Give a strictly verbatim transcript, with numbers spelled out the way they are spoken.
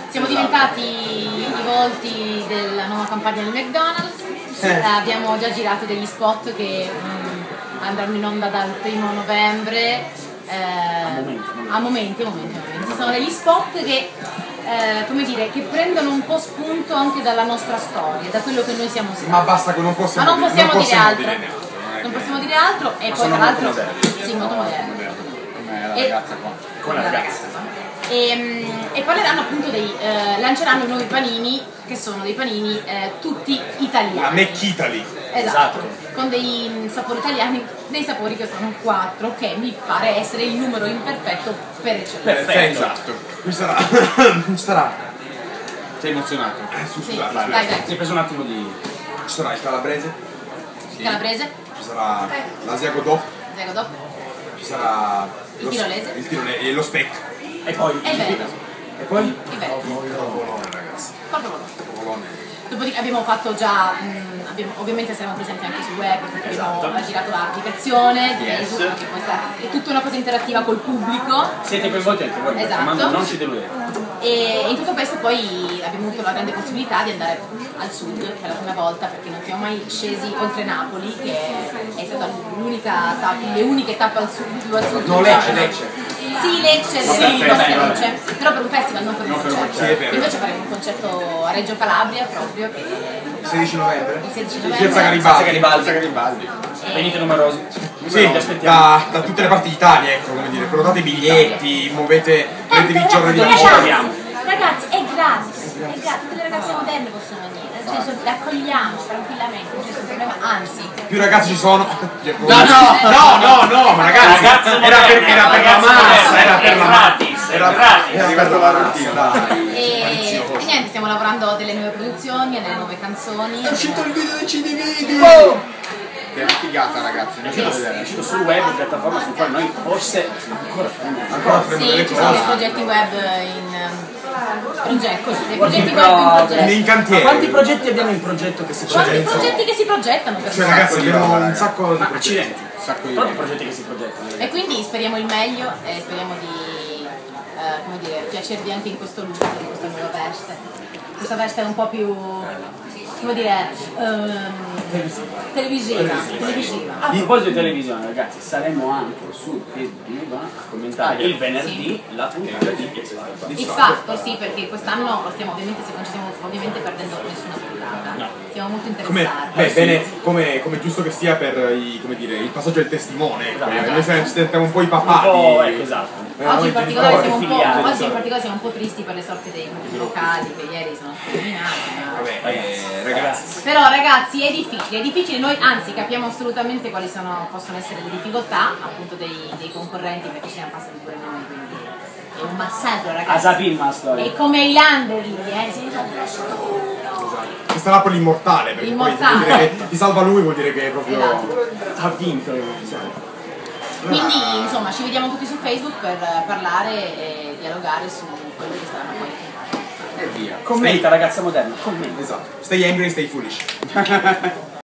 Siamo diventati i volti della nuova campagna del McDonald's, eh. abbiamo già girato degli spot che mh, andranno in onda dal primo novembre, eh, a momenti, a momenti, a momenti. Sono degli spot che, eh, come dire, che prendono un po' spunto anche dalla nostra storia, da quello che noi siamo stati. Ma basta che non possiamo, Ma non possiamo, non dire, possiamo altro. dire altro. Non possiamo dire altro e Ma poi tra l'altro moderni. sì, molto moderno. Come la E, ragazza qua. Come la ragazza. E, e parleranno appunto dei, eh, lanceranno nuovi panini che sono dei panini eh, tutti italiani. La McItaly. Esatto, con dei mh, sapori italiani, dei sapori che sono quattro, che mi pare essere il numero imperfetto per eccellenza. Perfetto. Esatto. Qui sarà. Ci sarà. Sei emozionato? Eh, su, Sì, scusate, dai, scusate. dai. Ti hai preso un attimo di... Ci sarà il calabrese, Sì. Calabrese, ci sarà l'asiago Zego dopo, ci sarà il lo, tirolese il tirolese e lo speck. E poi... e il veneto. E poi? Il veneto. Provolone, ragazzi. Proprio loro. Provolone. Dopodiché abbiamo fatto già, mh, abbiamo, ovviamente saremo presenti anche sul web perché Esatto. abbiamo girato l'applicazione di Yes. Facebook, che poi sta- è tutta una cosa interattiva col pubblico. Siete coinvolti anche voi, Esatto. ma non ci deludete. E in tutto questo poi abbiamo avuto la grande possibilità di andare al sud per la prima volta perché non siamo mai scesi oltre Napoli, che è stata l'unica tappa, le uniche tappe al sud, più al sud. No, Lecce, Lecce. Sì, Lecce, No, sì, per un festival. Lecce, però per un festival, non per un Non per un concerto. concerto. Sì, è vero. Invece faremo un concerto a Reggio Calabria proprio, che Il sedici novembre? il sedici Piazza novembre. Garibaldi. Garibaldi. Garibaldi. Venite numerosi. Sì, Vi aspettiamo. da, da tutte le parti d'Italia, ecco, come dire, prenotate i biglietti, muovete, prendetevi il giorno di Ragazzi, lavoro. Ragazzi, è gratis, è gratis, tutte le ragazze moderne possono venire, nel senso le accogliamo tranquillamente, non c'è nessun problema, anzi. Più ragazzi ci sono. No, no, no, no, no, ma ragazzi, Ragazze era per, moderne, era per la ragazze massa, moderne, era per è la gratis, massa. è Era gratis. È arrivata la routine, dai. E, e niente, stiamo lavorando a delle nuove produzioni, a delle nuove canzoni. È uscito il video dei C D video! È una figata, ragazzi. È uscito, è uscito sul web, piattaforma su cui noi forse ancora faremo. Ancora faremo Sì, delle ci sono dei cose. progetti web in um, progetto, così, dei progetti Però- web in In progetto. cantiere. Quanti progetti abbiamo in progetto che si Quanti progettano? progetti che si progettano per Cioè noi. ragazzi abbiamo un raga. sacco di Ma progetti. accidenti. Un sacco di Proprio progetti che si progettano. E quindi speriamo il meglio e speriamo di eh, come dire, piacervi anche in questo look, in questa nuova veste. Questa veste è un po' più, come dire, ehm, televisiva. televisiva. A proposito di televisione, ragazzi, saremo anche su Facebook a commentare il venerdì la puntata di X Factor. X Factor, sì, perché quest'anno lo stiamo ovviamente, non ci stiamo ovviamente perdendo nessuna puntata. No. Siamo molto Come, interessati. beh, bene, come, come giusto che sia per i, come dire, il passaggio del testimone, ecco. Esatto. Noi siamo- ci sentiamo un po' i Un papà po', di- ecco, esatto. eh, Oggi noi in, particolare genitori, siamo un po', filiali, oggi in particolare siamo un po' tristi per le sorti dei gruppi locali che ieri sono stati eliminati. ma- Vabbè, Ragazzi, eh, ragazzi. Però ragazzi è difficile, è difficile, noi anzi capiamo assolutamente quali sono, possono essere le difficoltà appunto dei, dei concorrenti perché ci siamo passati pure noi, quindi è un massaggio A ragazzi. Sapin storia. E come i Lander lì, eh, si addosso tutto. Questa Napoli immortale, perché Immortale. poi vuol dire che ti salva lui vuol dire che è proprio Esatto. Ha vinto. Quindi insomma ci vediamo tutti su Facebook per parlare e dialogare su quello che saranno poi le puntate. e via. Commenta, ragazza moderna, commenta. Esatto. Stay angry, stay foolish.